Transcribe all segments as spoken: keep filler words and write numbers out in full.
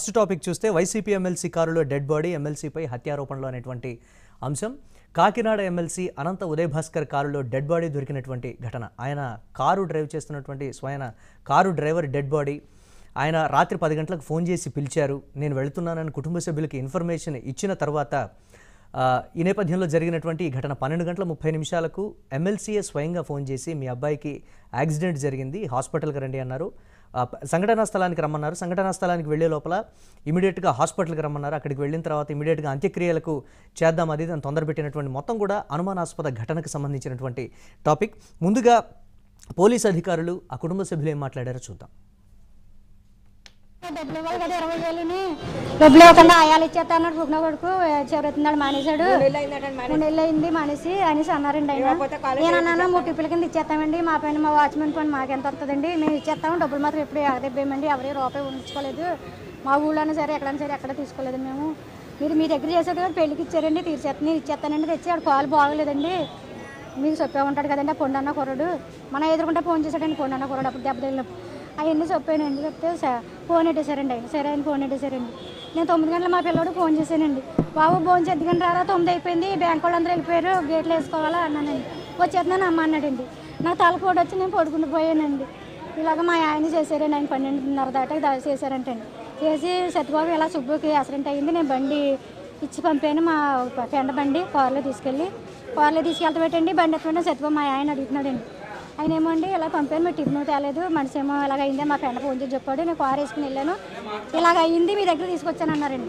First topic చూస్తే YCP MLC కారులో dead body, ఎమ్మెల్సీపై హత్యారోపణలు అనేటువంటి అంశం. కాకినాడ ఎమ్మెల్సీ అనంత ఉదయ్ భాస్కర్ కారులో డెడ్ బాడీ దొరికినటువంటి ఘటన. ఆయన కారు డ్రైవ్ చేస్తున్నటువంటి స్వయన కారు డ్రైవర్ డెడ్ బాడీ. ఆయన రాత్రి పది గంటలకు ఫోన్ చేసి పిలిచారు. నేను వెళుతున్నానని కుటుంబ సభ్యులకి ఇన్ఫర్మేషన్ ఇచ్చిన తర్వాత ఈ నేపథ్యంలో జరిగినటువంటి ఈ ఘటన పన్నెండు గంటల ముప్పై నిమిషాలకు ఎమ్మెల్సీఏ స్వయంగా ఫోన్ చేసి మీ అబ్బాయికి యాక్సిడెంట్ జరిగింది, హాస్పిటల్కి రండి అన్నారు. సంఘటనా స్థలానికి రమ్మన్నారు. సంఘటనా స్థలానికి వెళ్లే లోపల ఇమీడియట్గా హాస్పిటల్కి రమ్మన్నారు. అక్కడికి వెళ్ళిన తర్వాత ఇమీడియట్గా అంత్యక్రియలకు చేద్దాం అది దాన్ని తొందరపెట్టినటువంటి మొత్తం కూడా అనుమానాస్పద ఘటనకు సంబంధించినటువంటి టాపిక్. ముందుగా పోలీసు అధికారులు ఆ కుటుంబ సభ్యులు ఏం మాట్లాడారో చూద్దాం. డబ్బులు ఇవ్వాలి కదా, ఇరవై వేలుని డబ్బులు ఇవ్వకుండా ఆయాలు ఇచ్చేస్తా అన్నాడు. పుట్టిన కొడుకు చివరెత్తున్నాడు, మానేశాడు. మూడు నెలలు అయింది మానేసి అనేసి అన్నారండి. ఆయన నేను అన్నాను మూడు టిప్పుల కింద ఇచ్చేస్తామండి, మా పైన మా వాచ్మెన్ పని మాకు ఎంత వస్తుందండి, మేము ఇచ్చేస్తాము, డబ్బులు మాత్రం ఎప్పుడు ఎగదెబ్బేయమండి, ఎవరి రూపాయి ఉంచుకోలేదు, మా ఊళ్ళోనే సరే ఎక్కడైనా సరే ఎక్కడ తీసుకోలేదు మేము. మీరు మీ దగ్గర చేసేది పెళ్లికి ఇచ్చారండి, తీర్చేస్తాను ఇచ్చేస్తానండి, తెచ్చి ఆడు కాలు బాగలేదండి, మీకు చెప్పే ఉంటాడు కదండి ఆ పొండన్న కుర్రాడు, మన ఎదురుకుంటే ఫోన్ చేశాడండి పొండన్న కుర్రాడు. అప్పుడు దెబ్బ తగిలినప్పుడు అవన్నీ చెప్పానండి. చెప్తే ఫోన్ పెట్టేశారండి ఆయన. సరే ఆయన ఫోన్ పెట్టేశారండి. నేను తొమ్మిది గంటల మా పిల్లడు ఫోన్ చేశానండి. బాబు ఫోన్ చేద్ది గంట రారా, తొమ్మిది అయిపోయింది, బ్యాంక్ వాళ్ళు అందరూ వెళ్ళిపోయారు, గేట్లు వేసుకోవాలా అన్నానండి. వచ్చేస్తున్నాను అమ్మ అన్నాడండి. నాకు తలపోటు వచ్చి నేను పడుకుంటూ పోయానండి. ఇలాగ మా ఆయన చేశారండి. ఆయన పన్నెండున్నర దాకా చేశారంటండి. చేసి సత్యబాబు ఇలా సుబ్బుకి యాక్సిడెంట్ అయ్యింది, నేను బండి ఇచ్చి పంపాను, మా ఫ్రెండ్ బండి కారులో తీసుకెళ్ళి కారులో తీసుకెళ్తా పెట్టండి, బండి ఎత్తుకుంటే సత్యబాబు మా ఆయన అడుగుతున్నాడండి. ఆయన ఏమో అండి ఇలా పంపాను, మీరు టిఫిన్ తేలేదు, మనిషి ఏమో ఇలాగ అయింది, మా ఫ్రెండ్ ఫోన్ చేసి చెప్పాడు, నేను కారు వేసుకుని వెళ్ళాను, ఇలాగ అయ్యింది, మీ దగ్గర తీసుకొచ్చాను అన్నారండి.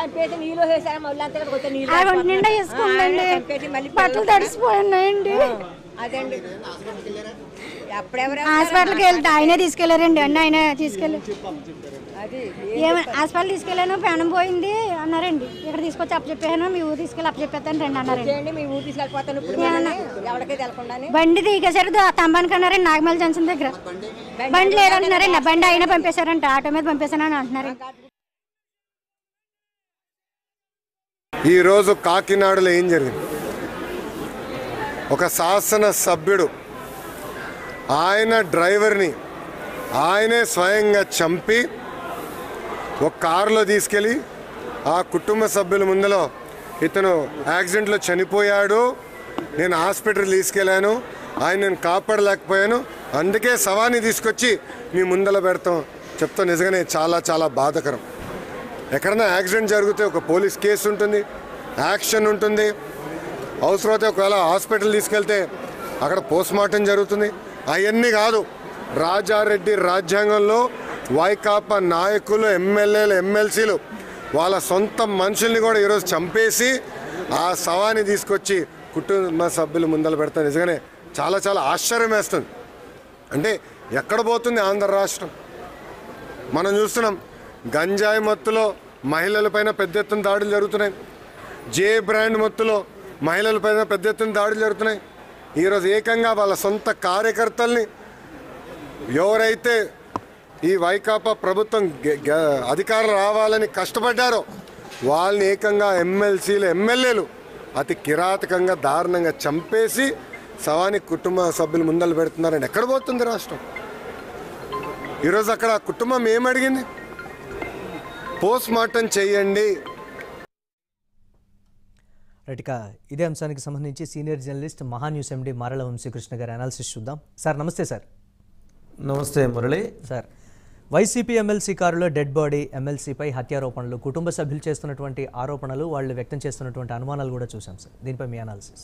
నిండా వేసుకుందండి, బట్టలు తడిసిపోయినాయండి. హాస్పిటల్కి వెళ్తే ఆయనే తీసుకెళ్లారండి. అన్న ఆయన తీసుకెళ్ళి హాస్పిటల్ తీసుకెళ్ళాను, ప్రాణం పోయింది అన్నారండి. ఇక్కడ తీసుకొచ్చి అప్పచెప్పాను, మీ ఊరు తీసుకెళ్ళి అప్పచెప్పాను రండి అన్నారండి. బండి దిగేసారు తంబానికి అన్నారండి, నాగమల్ జంక్షన్ దగ్గర. బండి లేదంటున్నారండి, బండి అయినా పంపేశారంట, ఆటో మీద పంపేశానని అంటున్నారు. ఈరోజు కాకినాడలో ఏం జరిగింది? ఒక శాసన సభ్యుడు ఆయన డ్రైవర్ని ఆయనే స్వయంగా చంపి ఒక కారులో తీసుకెళ్ళి ఆ కుటుంబ సభ్యుల ముందులో ఇతను యాక్సిడెంట్లో చనిపోయాడు, నేను హాస్పిటల్ తీసుకెళ్ళాను, ఆయన నేను కాపాడలేకపోయాను, అందుకే శవాన్ని తీసుకొచ్చి మీ ముందర పెడతాం చెప్తాం. నిజంగానే చాలా చాలా బాధాకరం. ఎక్కడైనా యాక్సిడెంట్ జరిగితే ఒక పోలీస్ కేసు ఉంటుంది, యాక్షన్ ఉంటుంది, అవసరమైతే ఒకవేళ హాస్పిటల్ తీసుకెళ్తే అక్కడ పోస్ట్ మార్టం జరుగుతుంది. అవన్నీ కాదు, రాజారెడ్డి రాజ్యాంగంలో వైకాపా నాయకులు, ఎమ్మెల్యేలు, ఎమ్మెల్సీలు వాళ్ళ సొంత మనుషుల్ని కూడా ఈరోజు చంపేసి ఆ శవాన్ని తీసుకొచ్చి కుటుంబ సభ్యులు ముందర పెడతారు. నిజంగానే చాలా చాలా ఆశ్చర్యం వేస్తుంది. అంటే ఎక్కడ పోతుంది ఆంధ్ర రాష్ట్రం? మనం చూస్తున్నాం, గంజాయి మత్తులో మహిళలపైన పెద్ద ఎత్తున దాడులు జరుగుతున్నాయి, జే బ్రాండ్ మత్తులో మహిళలపైన పెద్ద ఎత్తున దాడులు జరుగుతున్నాయి. ఈరోజు ఏకంగా వాళ్ళ సొంత కార్యకర్తల్ని ఎవరైతే ఈ వైకాపా ప్రభుత్వం అధికారం రావాలని కష్టపడ్డారో వాళ్ళని ఏకంగా ఎమ్మెల్సీలు, ఎమ్మెల్యేలు అతి కిరాతకంగా దారుణంగా చంపేసి శవాన్ని కుటుంబ సభ్యులు ముందలు పెడుతున్నారని ఎక్కడ పోతుంది రాష్ట్రం? ఈరోజు అక్కడ కుటుంబం ఏమడిగింది? పోస్ట్ మార్టం చేయండి. రైట్గా ఇదే అంశానికి సంబంధించి senior journalist Maha news MD మాhaa వంశీ కృష్ణ గారి అనాలిసిస్ చూద్దాం. సార్ నమస్తే. సార్ నమస్తే మురళి. సార్, వైసీపీ ఎమ్మెల్సీ కారులో డెడ్ బాడీ, ఎమ్మెల్సీపై హత్యారోపణలు, కుటుంబ సభ్యులు చేస్తున్నటువంటి ఆరోపణలు, వాళ్ళు వ్యక్తం చేస్తున్నటువంటి అనుమానాలు కూడా చూసాం సార్. దీనిపై మీ అనాలిసిస్.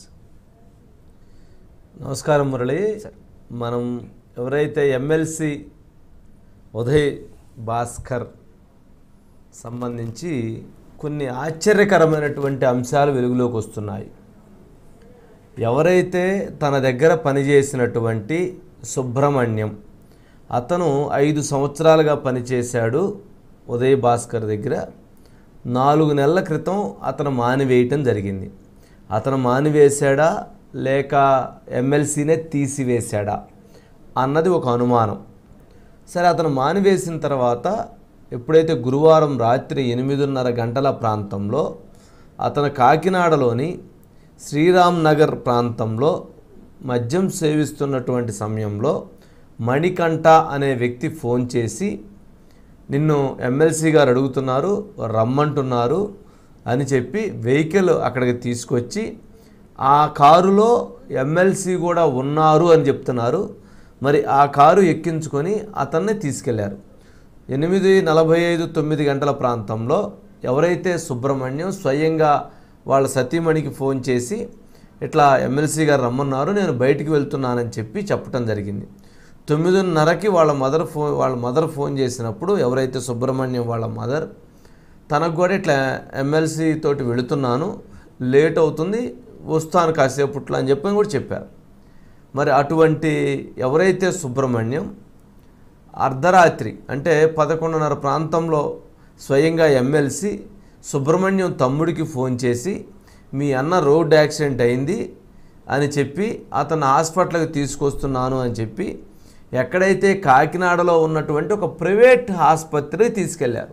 నమస్కారం మురళి. మనం ఎవరైతే ఎమ్మెల్సీ ఉదయ్ భాస్కర్ సంబంధించి కొన్ని ఆశ్చర్యకరమైనటువంటి అంశాలు వెలుగులోకి వస్తున్నాయి. ఎవరైతే తన దగ్గర పనిచేసినటువంటి సుబ్రహ్మణ్యం, అతను ఐదు సంవత్సరాలుగా పనిచేశాడు ఉదయ్ భాస్కర్ దగ్గర. నాలుగు నెలల క్రితం అతను మానివేయటం జరిగింది. అతను మానివేశాడా లేక ఎమ్మెల్సీనే తీసివేశాడా అన్నది ఒక అనుమానం. సరే, అతను మానివేసిన తర్వాత ఎప్పుడైతే గురువారం రాత్రి ఎనిమిదిన్నర గంటల ప్రాంతంలో అతను కాకినాడలోని శ్రీరామ్ నగర్ ప్రాంతంలో మద్యం సేవిస్తున్నటువంటి సమయంలో మణికంఠ అనే వ్యక్తి ఫోన్ చేసి నిన్ను ఎమ్మెల్సీ గారు అడుగుతున్నారు, రమ్మంటున్నారు అని చెప్పి వెహికల్ అక్కడికి తీసుకొచ్చి ఆ కారులో ఎమ్మెల్సీ కూడా ఉన్నారు అని చెప్తున్నారు. మరి ఆ కారు ఎక్కించుకొని అతన్ని తీసుకెళ్లారు. ఎనిమిది నలభై ఐదు తొమ్మిది గంటల ప్రాంతంలో ఎవరైతే సుబ్రహ్మణ్యం స్వయంగా వాళ్ళ సతీమణికి ఫోన్ చేసి ఇట్లా ఎమ్మెల్సీ గారు రమ్మన్నారు, నేను బయటికి వెళ్తున్నానని చెప్పి చెప్పడం జరిగింది. తొమ్మిదిన్నరకి వాళ్ళ మదర్ ఫోన్ వాళ్ళ మదర్ ఫోన్ చేసినప్పుడు ఎవరైతే సుబ్రహ్మణ్యం వాళ్ళ మదర్ తనకు కూడా ఇట్లా ఎమ్మెల్సీ తోటి వెళుతున్నాను, లేట్ అవుతుంది, వస్తాను కాసేపట్లో అని చెప్పని కూడా చెప్పారు. మరి అటువంటి ఎవరైతే సుబ్రహ్మణ్యం అర్ధరాత్రి అంటే పదకొండున్నర ప్రాంతంలో స్వయంగా ఎమ్మెల్సీ సుబ్రహ్మణ్యం తమ్ముడికి ఫోన్ చేసి మీ అన్న రోడ్ యాక్సిడెంట్ అయింది అని చెప్పి అతను హాస్పిటల్కి తీసుకొస్తున్నాను అని చెప్పి ఎక్కడైతే కాకినాడలో ఉన్నటువంటి ఒక ప్రైవేట్ ఆసుపత్రికి తీసుకెళ్లారు.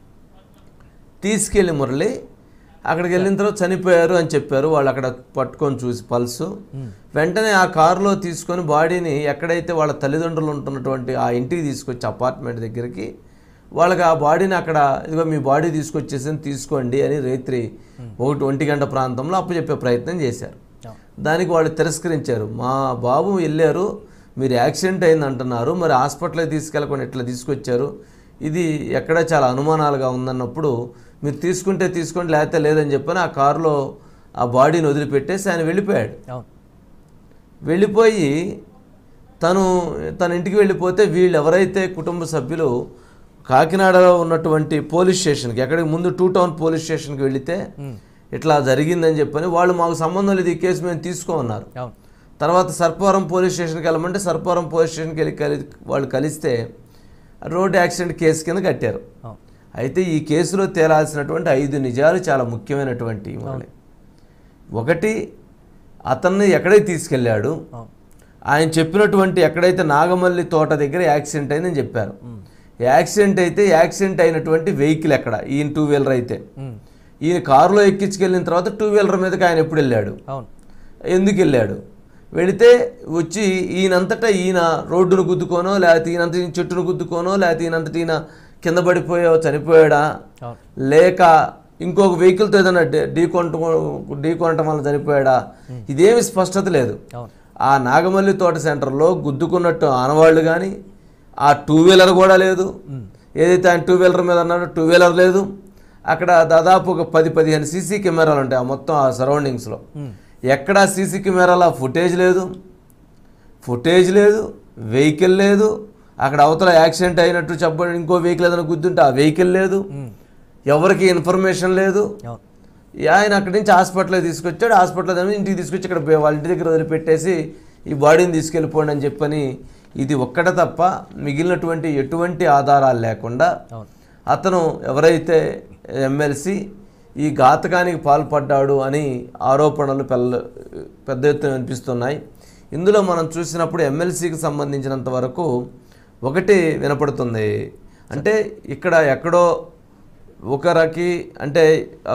తీసుకెళ్ళి మురళి అక్కడికి వెళ్ళిన తర్వాత చనిపోయారు అని చెప్పారు. వాళ్ళు అక్కడ పట్టుకొని చూసి పల్సు వెంటనే ఆ కారులో తీసుకొని బాడీని ఎక్కడైతే వాళ్ళ తల్లిదండ్రులు ఉంటున్నటువంటి ఆ ఇంటికి తీసుకొచ్చి అపార్ట్మెంట్ దగ్గరికి వాళ్ళకి ఆ బాడీని అక్కడ ఇదిగో మీ బాడీ తీసుకొచ్చేసి తీసుకోండి అని రాత్రి ఒకటి ఒంటి గంట ప్రాంతంలో అప్పచెప్పే ప్రయత్నం చేశారు. దానికి వాళ్ళు తిరస్కరించారు. మా బాబు వెళ్ళారు, మీరు యాక్సిడెంట్ అయింది అంటున్నారు, మరి హాస్పిటల్కి తీసుకెళ్ళకుండా ఇట్లా తీసుకొచ్చారు, ఇది ఎక్కడ చాలా అనుమానాలుగా ఉందన్నప్పుడు మీరు తీసుకుంటే తీసుకోండి లేకపోతే లేదని చెప్పని ఆ కారులో ఆ బాడీని వదిలిపెట్టేసి ఆయన వెళ్ళిపోయాడు. వెళ్ళిపోయి తను తన ఇంటికి వెళ్ళిపోతే వీళ్ళు ఎవరైతే కుటుంబ సభ్యులు కాకినాడలో ఉన్నటువంటి పోలీస్ స్టేషన్కి ఎక్కడికి ముందు టూ టౌన్ పోలీస్ స్టేషన్కి వెళితే ఇట్లా జరిగిందని చెప్పని వాళ్ళు మాకు సంబంధం లేదు ఈ కేసు మేము తీసుకోమన్నారు. తర్వాత సర్పవరం పోలీస్ స్టేషన్కి వెళ్ళమంటే సర్పవరం పోలీస్ స్టేషన్కి వెళ్ళి కలి వాళ్ళు కలిస్తే రోడ్ యాక్సిడెంట్ కేసు కింద కట్టారు. అయితే ఈ కేసులో తేలాల్సినటువంటి ఐదు నిజాలు చాలా ముఖ్యమైనటువంటి. ఒకటి, అతన్ని ఎక్కడైతే తీసుకెళ్ళాడు, ఆయన చెప్పినటువంటి ఎక్కడైతే నాగమల్లి తోట దగ్గర యాక్సిడెంట్ అయిందని చెప్పారు. యాక్సిడెంట్ అయితే యాక్సిడెంట్ అయినటువంటి వెహికల్ ఎక్కడ, ఈయన టూ వీలర్ అయితే ఈయన కారులో ఎక్కించుకెళ్ళిన తర్వాత టూ వీలర్ మీదకి ఆయన ఎప్పుడు వెళ్ళాడు, ఎందుకు వెళ్ళాడు, వెళితే వచ్చి ఈయనంతటా ఈయన రోడ్డును గుద్దుకోనో లేకపోతే ఈయనంత చెట్టును గుద్దుకోనో లేకపోతే ఈయనంతటి ఈయన కింద పడిపోయో చనిపోయాడా లేక ఇంకొక వెహికల్తో ఏదైనా ఢీ కొనట ఢీ కొనటం వల్ల చనిపోయాడా, ఇదేమి స్పష్టత లేదు. ఆ నాగమల్లి తోట సెంటర్లో గుద్దుకున్నట్టు ఆనవాళ్ళు కానీ ఆ టూ వీలర్ కూడా లేదు. ఏదైతే ఆయన టూ వీలర్ మీద అన్నాడో టూ వీలర్ లేదు. అక్కడ దాదాపు ఒక పది పదిహేను సీసీ కెమెరాలు ఉంటాయి ఆ మొత్తం ఆ సరౌండింగ్స్లో. ఎక్కడా సీసీ కెమెరాల ఫుటేజ్ లేదు, ఫుటేజ్ లేదు, వెహికల్ లేదు. అక్కడ అవతల యాక్సిడెంట్ అయినట్టు చెప్పండి ఇంకో వెహికల్ ఏదైనా గుద్దుంటే ఆ వెహికల్ లేదు, ఎవరికి ఇన్ఫర్మేషన్ లేదు. ఆయన అక్కడి నుంచి హాస్పిటల్కి తీసుకొచ్చాడు, హాస్పిటల్ ఇంటికి తీసుకొచ్చి ఇక్కడ వాళ్ళ ఇంటి దగ్గర వదిలిపెట్టేసి ఈ బాడీని తీసుకెళ్ళిపోండి అని చెప్పని. ఇది ఒక్కటే తప్ప మిగిలినటువంటి ఎటువంటి ఆధారాలు లేకుండా అతను ఎవరైతే ఎమ్మెల్సీ ఈ ఘాతకానికి పాల్పడ్డాడు అని ఆరోపణలు పెద్ద పెద్ద ఎత్తున వినిపిస్తున్నాయి. ఇందులో మనం చూసినప్పుడు ఎమ్మెల్సీకి సంబంధించినంత వరకు ఒకటి వినపడుతుంది, అంటే ఇక్కడ ఎక్కడో ఒకరికి అంటే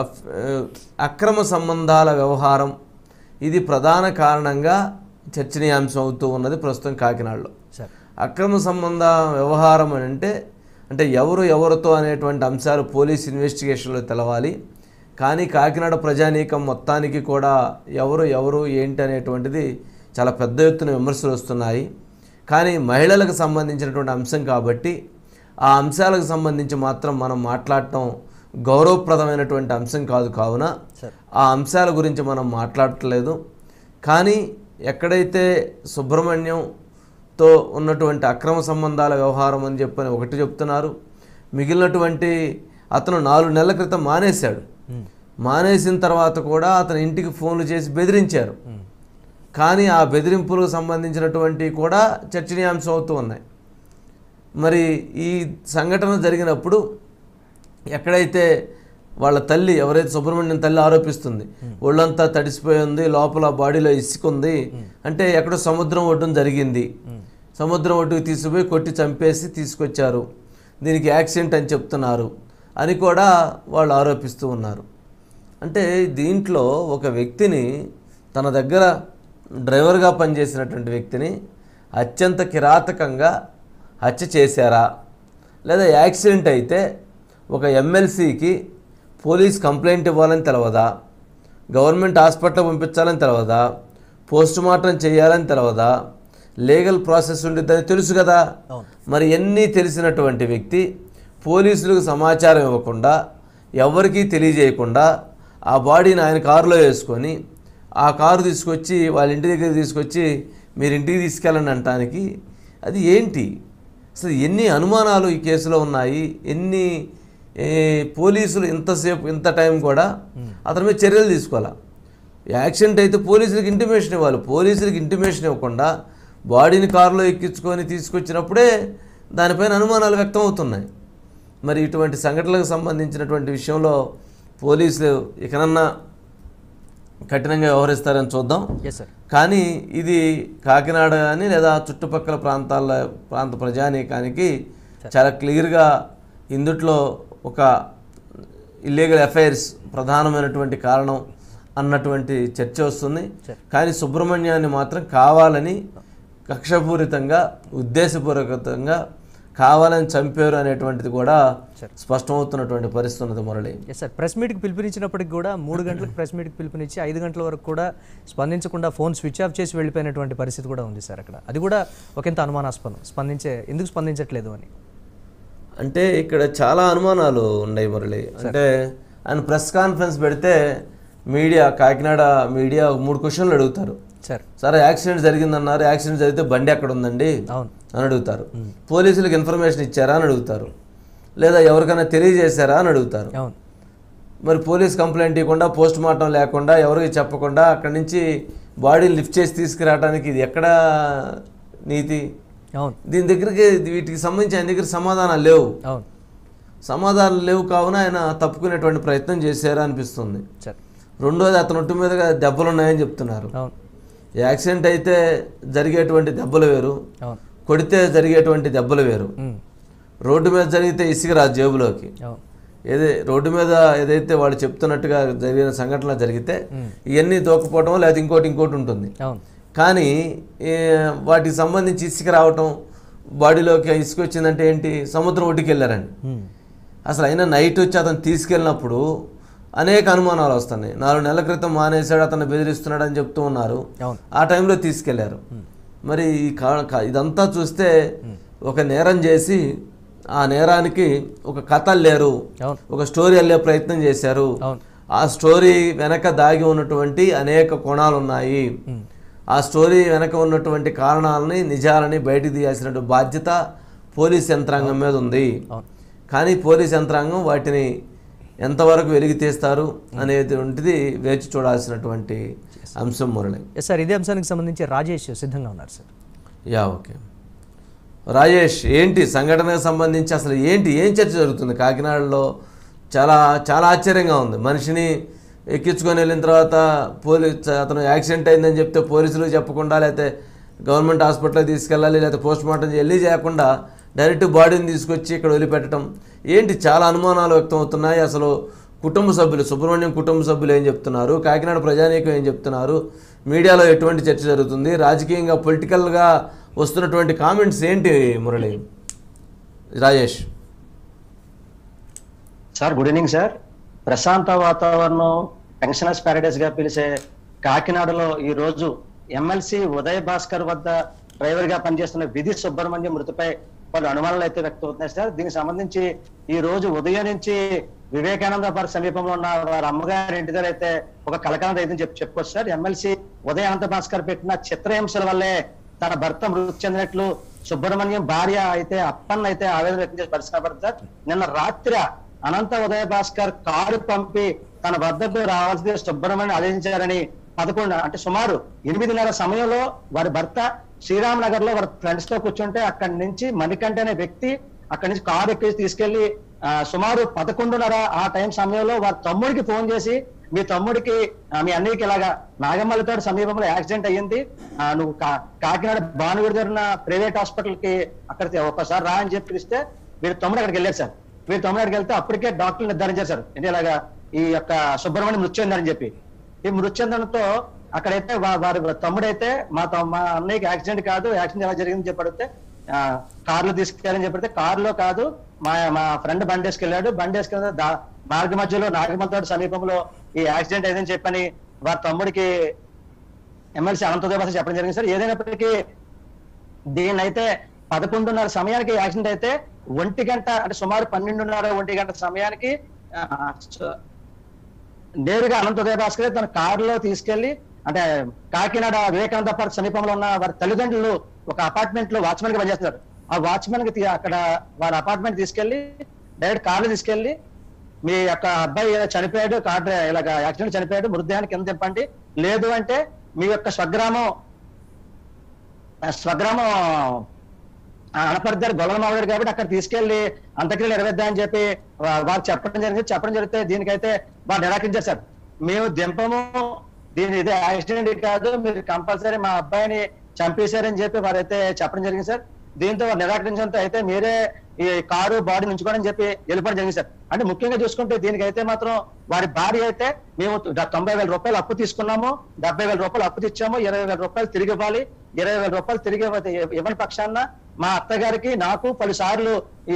అక్రమ సంబంధాల వ్యవహారం ఇది ప్రధాన కారణంగా చర్చనీయాంశం అవుతూ ఉన్నది ప్రస్తుతం కాకినాడలో. అక్రమ సంబంధ వ్యవహారం అని అంటే అంటే ఎవరు ఎవరితో అనేటువంటి అంశాలు పోలీస్ ఇన్వెస్టిగేషన్లో తెలవాలి. కానీ కాకినాడ ప్రజానీకం మొత్తానికి కూడా ఎవరు ఎవరు ఏంటి అనేటువంటిది చాలా పెద్ద ఎత్తున విమర్శలు వస్తున్నాయి. కానీ మహిళలకు సంబంధించినటువంటి అంశం కాబట్టి ఆ అంశాలకు సంబంధించి మాత్రం మనం మాట్లాడటం గౌరవప్రదమైనటువంటి అంశం కాదు. కావున ఆ అంశాల గురించి మనం మాట్లాడట్లేదు. కానీ ఎక్కడైతే సుబ్రహ్మణ్యంతో ఉన్నటువంటి అక్రమ సంబంధాల వ్యవహారం అని చెప్పని ఒకటి చెప్తున్నారు, మిగిలినటువంటి అతను నాలుగు నెలల క్రితం మానేశాడు. మానేసిన తర్వాత కూడా అతని ఇంటికి ఫోన్లు చేసి బెదిరించారు. కానీ ఆ బెదిరింపులకు సంబంధించినటువంటి కూడా చర్చనీయాంశం అవుతూ ఉన్నాయి. మరి ఈ సంఘటన జరిగినప్పుడు ఎక్కడైతే వాళ్ళ తల్లి ఎవరైతే సుబ్రహ్మణ్యం తల్లి ఆరోపిస్తుంది ఒళ్ళంతా తడిసిపోయి ఉంది, లోపల బాడీలో ఇసుకుంది అంటే ఎక్కడో సముద్రం ఒడ్డున జరిగింది, సముద్రం ఒడ్డుకు తీసుకుపోయి కొట్టి చంపేసి తీసుకొచ్చారు, దీనికి యాక్సిడెంట్ అని చెప్తున్నారు అని కూడా వాళ్ళు ఆరోపిస్తూ ఉన్నారు. అంటే దీంట్లో ఒక వ్యక్తిని తన దగ్గర డ్రైవర్గా పనిచేసినటువంటి వ్యక్తిని అత్యంత కిరాతకంగా హత్య చేశారా లేదా యాక్సిడెంట్ అయితే ఒక ఎమ్మెల్సీకి పోలీస్ కంప్లైంట్ ఇవ్వాలని తెలవదా, గవర్నమెంట్ హాస్పిటల్ పంపించాలని తెలవదా, పోస్ట్ మార్టం చేయాలని తెలవదా, లీగల్ ప్రాసెస్ ఉండిద్దని తెలుసు కదా. మరి ఎన్ని తెలిసినటువంటి వ్యక్తి పోలీసులకు సమాచారం ఇవ్వకుండా ఎవరికీ తెలియజేయకుండా ఆ బాడీని ఆయన కారులో వేసుకొని ఆ కారు తీసుకొచ్చి వాళ్ళ ఇంటి దగ్గర తీసుకొచ్చి మీరు ఇంటికి తీసుకెళ్ళండి అనటానికి అది ఏంటి? అసలు ఎన్ని అనుమానాలు ఈ కేసులో ఉన్నాయి, ఎన్ని పోలీసులు ఇంతసేపు ఇంత టైం కూడా అతని మీద చర్యలు తీసుకోవాలా. యాక్సిడెంట్ అయితే పోలీసులకు ఇంటిమేషన్ ఇవ్వాలి. పోలీసులకు ఇంటిమేషన్ ఇవ్వకుండా బాడీని కారులో ఎక్కించుకొని తీసుకొచ్చినప్పుడే దానిపైన అనుమానాలు వ్యక్తం అవుతున్నాయి. మరి ఇటువంటి సంఘటనలకు సంబంధించినటువంటి విషయంలో పోలీసులు ఇకనన్నా కఠినంగా వ్యవహరిస్తారని చూద్దాం. కానీ ఇది కాకినాడ కానీ లేదా చుట్టుపక్కల ప్రాంతాల ప్రాంత ప్రజానీకానికి చాలా క్లియర్గా ఇందుట్లో ఒక ఇల్లీగల్ అఫైర్స్ ప్రధానమైనటువంటి కారణం అన్నటువంటి చర్చ వస్తుంది. కానీ సుబ్రహ్మణ్యాన్ని మాత్రం కావాలని కక్షపూరితంగా ఉద్దేశపూర్వకంగా కావాలని చంపారు అనేటువంటిది కూడా స్పష్టమవుతున్నటువంటి పరిస్థితి ఉన్నది. మురళి ఎస్ సార్, ప్రెస్ మీట్కి పిలుపునిచ్చినప్పటికి కూడా మూడు గంటలకు ప్రెస్ మీట్కి పిలుపునిచ్చి ఐదు గంటల వరకు కూడా స్పందించకుండా ఫోన్ స్విచ్ ఆఫ్ చేసి వెళ్ళిపోయినటువంటి పరిస్థితి కూడా ఉంది సార్. అక్కడ అది కూడా ఒకంత అనుమానాస్పదం. స్పందించే ఎందుకు స్పందించట్లేదు అని అంటే ఇక్కడ చాలా అనుమానాలు ఉన్నాయి మురళి. అంటే ఆయన ప్రెస్ కాన్ఫరెన్స్ పెడితే మీడియా కాకినాడ మీడియా మూడు క్వశ్చన్లు అడుగుతారు. సార్ సార్ యాక్సిడెంట్ జరిగిందన్నారు, యాక్సిడెంట్ జరిగితే బండి ఎక్కడ ఉందండి అని అడుగుతారు. పోలీసులకు ఇన్ఫర్మేషన్ ఇచ్చారా అని అడుగుతారు. లేదా ఎవరికైనా తెలియజేశారా అని అడుగుతారు. మరి పోలీస్ కంప్లైంట్ ఇవ్వకుండా పోస్ట్ మార్టం లేకుండా ఎవరికి చెప్పకుండా అక్కడి నుంచి బాడీని లిఫ్ట్ చేసి తీసుకురావడానికి ఇది ఎక్కడ నీతి? దీని దగ్గరికి వీటికి సంబంధించి ఆయన దగ్గర సమాధానాలు లేవు. సమాధానాలు లేవు కావున ఆయన తప్పుకునేటువంటి ప్రయత్నం చేశారా అనిపిస్తుంది. రెండోది అతను ఒట్టు మీదుగా దెబ్బలు ఉన్నాయని చెప్తున్నారు. యాక్సిడెంట్ అయితే జరిగేటువంటి దెబ్బలు వేరు, కొడితే జరిగేటువంటి దెబ్బలు వేరు. రోడ్డు మీద జరిగితే ఇసుక రాదు జేబులోకి. ఏదే రోడ్డు మీద ఏదైతే వాళ్ళు చెప్తున్నట్టుగా జరిగిన సంఘటన జరిగితే ఇవన్నీ దూకపోవటం లేదా ఇంకోటి ఇంకోటి ఉంటుంది. కానీ వాటికి సంబంధించి ఇసుక రావటం, బాడీలోకి ఇసుక వచ్చిందంటే ఏంటి? సముద్రం ఒడ్డుకి వెళ్ళారండి. అసలు అయినా నైట్ వచ్చి అతను తీసుకెళ్ళినప్పుడు అనేక అనుమానాలు వస్తున్నాయి. నాలుగు నెలల క్రితం మానేశాడు, అతను బెదిరిస్తున్నాడు అని చెప్తూ ఉన్నారు. ఆ టైంలో తీసుకెళ్లారు. మరి ఇదంతా చూస్తే ఒక నేరం చేసి ఆ నేరానికి ఒక కథ లేరు, ఒక స్టోరీ అల్లే ప్రయత్నం చేశారు. ఆ స్టోరీ వెనక దాగి ఉన్నటువంటి అనేక కోణాలు ఉన్నాయి. ఆ స్టోరీ వెనక ఉన్నటువంటి కారణాలని నిజాలని బయటికి తీయాల్సిన బాధ్యత పోలీస్ యంత్రాంగం మీద ఉంది. కానీ పోలీస్ యంత్రాంగం వాటిని ఎంతవరకు వెలికి తీస్తారు అనేటువంటిది వేచి చూడాల్సినటువంటి అంశం మురళి. సార్ ఇదే అంశానికి సంబంధించి రాజేష్ సిద్ధంగా ఉన్నారు సార్. యా ఓకే రాజేష్, ఏంటి సంఘటనకు సంబంధించి అసలు ఏంటి ఏం చర్చ జరుగుతుంది కాకినాడలో? చాలా చాలా ఆశ్చర్యంగా ఉంది. మనిషిని ఎక్కించుకొని వెళ్ళిన తర్వాత పోలీస్ అతను యాక్సిడెంట్ అయిందని చెప్తే పోలీసులు చెప్పకుండా, లేకపోతే గవర్నమెంట్ హాస్పిటల్కి తీసుకెళ్ళాలి, లేకపోతే పోస్ట్ మార్టం వెళ్ళి చేయకుండా డైరెక్ట్ బాడీని తీసుకొచ్చి ఇక్కడ వదిలిపెట్టడం ఏంటి? చాలా అనుమానాలు వ్యక్తం అవుతున్నాయి. అసలు కుటుంబ సభ్యులు, సుబ్రహ్మణ్యం కుటుంబ సభ్యులు ఏం చెప్తున్నారు, కాకినాడ ప్రజానీకం ఏం చెప్తున్నారు, మీడియాలో ఎటువంటి చర్చ జరుగుతుంది, రాజకీయంగా పొలిటికల్గా వస్తున్నటువంటి కామెంట్స్ ఏంటి Murali? Rajesh sir, good evening sir. ప్రశాంత వాతావరణం, పెన్షనర్స్ ప్యారడైస్ గా పిలిచే కాకినాడలో ఈ రోజు ఎమ్మెల్సీ ఉదయ్ భాస్కర్ వద్ద డ్రైవర్ గా పనిచేస్తున్న విధి సుబ్రహ్మణ్యం మృతిపై పలు అనుమానాలు అయితే వ్యక్తం అవుతున్నాయి సార్. దీనికి సంబంధించి ఈ రోజు ఉదయం నుంచి వివేకానంద పార్క్ సమీపంలో ఉన్న వారి అమ్మగారి ఇంటి దగ్గర అయితే ఒక కలకాలం అయితే చెప్పి చెప్పుకోవచ్చు సార్. ఎమ్మెల్సీ ఉదయ్ అనంత భాస్కర్ పెట్టిన చిత్రహింసల వల్లే తన భర్త మృతి చెందినట్లు సుబ్రహ్మణ్యం భార్య అయితే అప్పన్న అయితే ఆవేదన వ్యక్తం చేసి పరిస్థితి పడుతుంది సార్. నిన్న రాత్రి అనంత ఉదయ భాస్కర్ కారు పంపి తన వద్దకు రావాల్సింది సుబ్రహ్మణ్యం ఆదేశించారని పదకొండు అంటే సుమారు ఎనిమిదిన్నర సమయంలో వారి భర్త శ్రీరామ్ నగర్ లో వారి ఫ్రెండ్స్ తో కూర్చుంటే అక్కడి నుంచి మణికంఠ అనే వ్యక్తి అక్కడి నుంచి కారు ఎక్కి తీసుకెళ్లి సుమారు పదకొండున్నర ఆ టైం సమయంలో వారి తమ్ముడికి ఫోన్ చేసి, మీ తమ్ముడికి మీ అన్నయ్యకి ఇలాగా నాగమల్లితోటి సమీపంలో యాక్సిడెంట్ అయ్యింది, నువ్వు కాకినాడ భానుగుడి దగ్గర ప్రైవేట్ హాస్పిటల్ కి అక్కడికి ఒక్కసారి రా అని చెప్పి ఇస్తే వీరి తమ్ముడు అక్కడికి వెళ్ళారు సార్. వీరి తమ్ముడు అక్కడికి వెళ్తే అప్పటికే డాక్టర్లు నిర్ధారించారు సార్ అంటే ఇలాగా ఈ యొక్క సుబ్రహ్మణ్యం మృతి చెందారని చెప్పి. ఈ మృతి చెందడంతో అక్కడైతే వారి తమ్ముడైతే మా మా అన్నయ్యకి యాక్సిడెంట్ కాదు, యాక్సిడెంట్ ఎలా జరిగిందని చెప్పి అడిగితే కార్లో తీసుకెళ్ళని చెప్పితే కారులో కాదు మా మా ఫ్రెండ్ బండి వేసుకెళ్ళాడు. బండి వేసుకెళ్ళి మార్గ మధ్యలో నాగమంతోటి సమీపంలో ఈ యాక్సిడెంట్ అయిందని చెప్పని వారి తమ్ముడికి ఎమ్మెల్సీ అనంతోదయ భాస్కర్ చెప్పడం జరిగింది సార్. ఏదైనప్పటికీ దీన్ని అయితే పదకొండున్నర సమయానికి యాక్సిడెంట్ అయితే ఒంటి గంట అంటే సుమారు పన్నెండున్నర ఒంటి గంట సమయానికి నేరుగా అనంతోదయ భాస్కర్ తన కారులో తీసుకెళ్లి అంటే కాకినాడ వివేకానంద పార్క్ సమీపంలో ఉన్న వారి తల్లిదండ్రులు ఒక అపార్ట్మెంట్ లో వాచ్మెన్ గా పనిచేస్తున్నారు. ఆ వాచ్మెన్ కి అక్కడ వారి అపార్ట్మెంట్ తీసుకెళ్లి డైరెక్ట్ కార్లో తీసుకెళ్లి మీ యొక్క అబ్బాయి చనిపోయాడు, కార్ ఇలాగ యాక్సిడెంట్ చనిపోయాడు, మృతదేహాన్ని కింద దింపండి, లేదు అంటే మీ యొక్క స్వగ్రామం స్వగ్రామం అనపర్దారు గొల్లమావాడు కాబట్టి అక్కడ తీసుకెళ్లి అంత్యక్రియలు నిర్వహిద్దామని చెప్పి వారు చెప్పడం జరిగింది. చెప్పడం జరిగితే దీనికైతే వారు నిరాకరించారు సార్. మేము దింపము, దీని ఇదే యాక్సిడెంట్ కాదు, మీరు కంపల్సరీ మా అబ్బాయిని చంపేశారని చెప్పి వారైతే చెప్పడం జరిగింది సార్. దీంతో వారు నిరాకరించడంతో అయితే మీరే ఈ కారు బాడీ ఉంచుకోవడం చెప్పి వెళ్ళిపోవడం జరిగింది సార్. అంటే ముఖ్యంగా చూసుకుంటే దీనికైతే మాత్రం వారి భార్య అయితే మేము తొంభై వేల రూపాయలు అప్పు తీసుకున్నాము, డెబ్బై వేల రూపాయలు అప్పు తెచ్చాము, ఇరవై వేల రూపాయలు తిరిగి ఇవ్వాలి, ఇరవై వేల రూపాయలు తిరిగి ఇవ్వని పక్షాన మా అత్తగారికి నాకు పలు సార్లు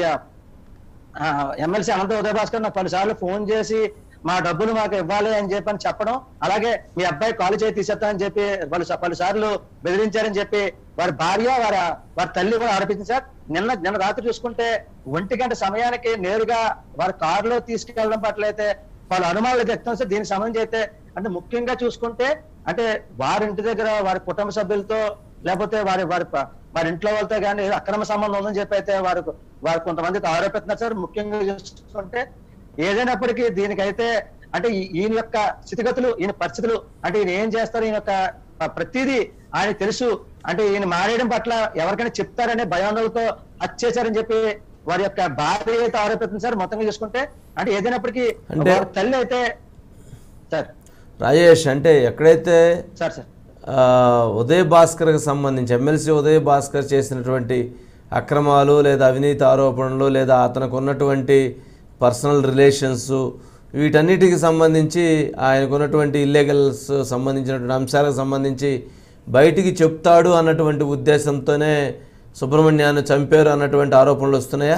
ఎమ్మెల్సీ అనంత ఉదయ భాస్కర్ నాకు పలు సార్లు ఫోన్ చేసి మా డబ్బులు మాకు ఇవ్వాలి అని చెప్పని చెప్పడం, అలాగే మీ అబ్బాయి కాలు చేయి తీసేస్తానని చెప్పి వాళ్ళు పలు సార్లు బెదిరించారని చెప్పి వారి భార్య వారి వారి తల్లి కూడా ఆరోపించింది సార్. నిన్న నిన్న రాత్రి చూసుకుంటే ఒంటి గంట సమయానికి నేరుగా వారి కారులో తీసుకెళ్లడం పట్ల అయితే పలు అనుమానాలు వ్యక్తం సార్. దీనికి సంబంధించి అయితే అంటే ముఖ్యంగా చూసుకుంటే అంటే వారి ఇంటి దగ్గర వారి కుటుంబ సభ్యులతో లేకపోతే వారి వారి వారి ఇంట్లో వాళ్ళతో కానీ అక్రమ సంబంధం ఉందని చెప్పి అయితే వారు వారు కొంతమందికి ఆరోపిస్తున్నారు సార్. ముఖ్యంగా చూసుకుంటే ఏదైనప్పటికీ దీనికైతే అంటే ఈయన యొక్క స్థితిగతులు, ఈయన పరిస్థితులు, అంటే ఈయన ఏం చేస్తారు, ఈయన యొక్క ప్రతిదీ ఆయన తెలుసు, అంటే ఈయన మారేయడం పట్ల ఎవరికైనా చెప్తారనే భయాందోళనతో హత్యేశారని చెప్పి వారి యొక్క భార్య అయితే ఆరోపిస్తుంది సార్. మొత్తంగా చూసుకుంటే అంటే ఏదైనప్పటికీ తల్లి అయితే సార్ రాజేష్ అంటే ఎక్కడైతే సార్ సార్ ఉదయ్ భాస్కర్కి సంబంధించి ఎమ్మెల్సీ ఉదయ్ భాస్కర్ చేసినటువంటి అక్రమాలు లేదా అవినీతి ఆరోపణలు లేదా అతనికి ఉన్నటువంటి పర్సనల్ రిలేషన్స్ వీటన్నిటికి సంబంధించి ఆయనకు ఉన్నటువంటి ఇల్లీగల్స్ సంబంధించినటువంటి అంశాలకు సంబంధించి బయటికి చెప్తాడు అన్నటువంటి ఉద్దేశంతోనే సుబ్రహ్మణ్యాన్ని చంపారు అన్నటువంటి ఆరోపణలు వస్తున్నాయా?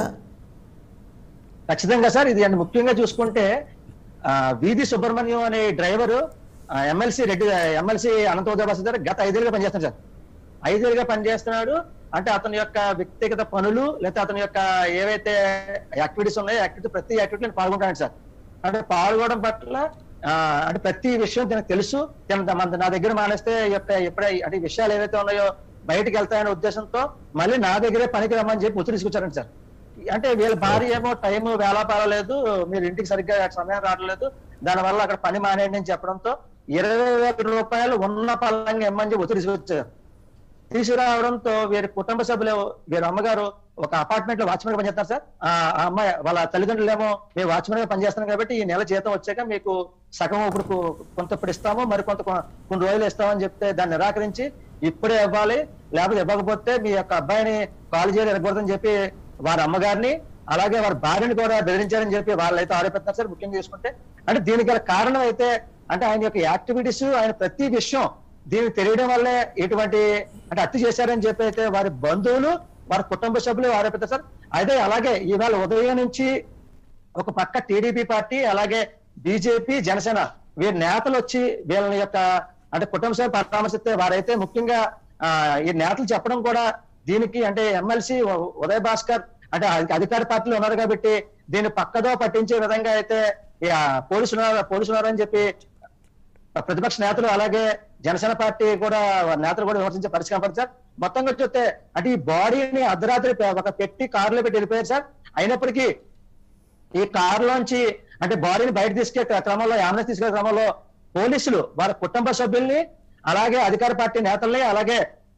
ఖచ్చితంగా సార్. ఇది అండి ముఖ్యంగా చూసుకుంటే వీధి సుబ్రహ్మణ్యం అనే driver MLC Reddy MLC Anantha Uday Bhaskar గారు గత ఐదేళ్ళుగా పనిచేస్తున్నాడు సార్. ఐదేళ్ళుగా పనిచేస్తున్నాడు అంటే అతని యొక్క వ్యక్తిగత పనులు లేదా అతని యొక్క ఏవైతే యాక్టివిటీస్ ఉన్నాయో యాక్టివిటీ ప్రతి యాక్టివిటీలో పాల్గొంటాడు సార్. అంటే పాల్గొనడం పట్ల అంటే ప్రతి విషయం తనకు తెలుసు. నా దగ్గర మానేస్తే యొక్క ఎప్పుడై అంటే విషయాలు ఏవైతే ఉన్నాయో బయటకు వెళ్తాయనే ఉద్దేశంతో మళ్ళీ నా దగ్గరే పనికి రమ్మని చెప్పి ఒత్తిడి తీసుకొచ్చారండి సార్. అంటే వీళ్ళ భార్య ఏమో టైం వేళాపారలేదు, మీరు ఇంటికి సరిగ్గా సమయం రావట్లేదు, దానివల్ల అక్కడ పని మానేయండి అని చెప్పడంతో ఇరవై వేల రూపాయలు ఉన్న పలంగా ఇమ్మని చెప్పి ఒత్తిడి తీసుకొచ్చారు. తీసుకురావడంతో వీరి కుటుంబ సభ్యులు వీరి అమ్మగారు ఒక అపార్ట్మెంట్ లో వాచ్మెన్ గా పనిచేస్తారు సార్. ఆ అమ్మాయి వాళ్ళ తల్లిదండ్రులు ఏమో మేము వాచ్మెన్ గా పనిచేస్తున్నాం కాబట్టి ఈ నెల జీతం వచ్చాక మీకు సగం ఇప్పుడు కొంత ఇప్పుడు ఇస్తాము, మరి కొంత కొన్ని రోజులు ఇస్తామని చెప్తే దాన్ని నిరాకరించి ఇప్పుడే ఇవ్వాలి, లేకపోతే ఇవ్వకపోతే మీ యొక్క అబ్బాయిని కాల్ చేయాలి ఇవ్వకూడదని చెప్పి వారి అమ్మగారిని అలాగే వారి భార్యని కూడా బెదిరించారని చెప్పి వాళ్ళైతే ఆరోపిస్తున్నారు సార్. ముఖ్యంగా చూసుకుంటే అంటే దీనికి గల కారణం అయితే అంటే ఆయన యొక్క యాక్టివిటీస్ ఆయన ప్రతి విషయం దీనికి తెలియడం వల్లే ఇటువంటి అంటే హత్య చేశారని చెప్పి అయితే వారి బంధువులు వారి కుటుంబ సభ్యులు ఆరోపిస్తారు సార్. అయితే అలాగే ఇవాళ ఉదయం నుంచి ఒక పక్క టీడీపీ పార్టీ అలాగే బీజేపీ జనసేన వీరి నేతలు వచ్చి వీళ్ళని యొక్క అంటే కుటుంబ సభ్యులు పరామర్శిస్తే వారైతే ముఖ్యంగా ఆ ఈ నేతలు చెప్పడం కూడా దీనికి అంటే ఎమ్మెల్సీ ఉదయ్ భాస్కర్ అంటే అధికార పార్టీలో ఉన్నారు కాబట్టి దీన్ని పక్కదో పట్టించే విధంగా అయితే పోలీసులు పోలీసులు ఉన్నారని చెప్పి ప్రతిపక్ష నేతలు అలాగే జనసేన పార్టీ కూడా నేతలు కూడా విమర్శించే పరిస్థితి కనపడుతుంది సార్. మొత్తంగా చూస్తే అంటే ఈ బాడీని అర్ధరాత్రి ఒక పెట్టి కారులో పెట్టి వెళ్ళిపోయారు సార్. అయినప్పటికీ ఈ కారులోంచి అంటే బాడీని బయట తీసుకెళ్లే క్రమంలో అంబులెన్స్ తీసుకెళ్లే క్రమంలో పోలీసులు వారి కుటుంబ సభ్యుల్ని అలాగే అధికార పార్టీ నేతల్ని అలాగే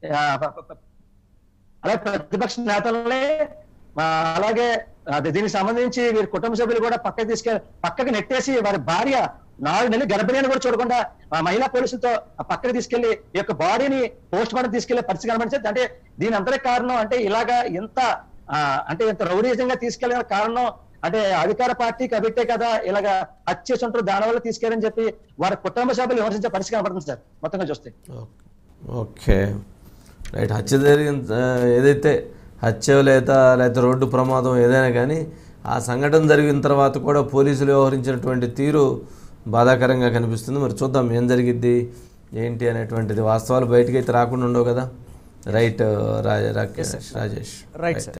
అలాగే ప్రతిపక్ష నేతల్ని అలాగే దీనికి సంబంధించి వీరి కుటుంబ సభ్యులు కూడా పక్కకి తీసుకెళ్ళి పక్కకి నెట్టేసి వారి భార్య నాలుగు నెలలు గర్భిణిని కూడా చూడకుండా ఆ మహిళా పోలీసులతో ఆ పక్కకి తీసుకెళ్లి ఈ యొక్క బాడీని పోస్ట్ మార్టం తీసుకెళ్లే పరిస్థితి కనబడింది. అంటే దీని అంతటి కారణం అంటే ఇలాగా ఎంత అంటే ఎంత రౌడీజంగా తీసుకెళ్లిన కారణం అంటే అధికార పార్టీకి అభిట్టే కదా ఇలాగా హత్య చేస్తుంటారు, దానివల్ల తీసుకెళ్ళని చెప్పి వారి కుటుంబ సభ్యులు విమర్శించే పరిస్థితి కనబడుతుంది సార్ మొత్తంగా చూస్తే. Okay right. హత్య జరిగిన ఏదైతే హత్య లేదా లేకపోతే రోడ్డు ప్రమాదం ఏదైనా కానీ ఆ సంఘటన జరిగిన తర్వాత కూడా పోలీసులు వ్యవహరించినటువంటి తీరు బాధాకరంగా కనిపిస్తుంది. మరి చూద్దాం ఏం జరిగిద్ది ఏంటి అనేటువంటిది. వాస్తవాలు బయటకు అయితే రాకుండా ఉండవు కదా. Right Rajesh Rajesh right sir.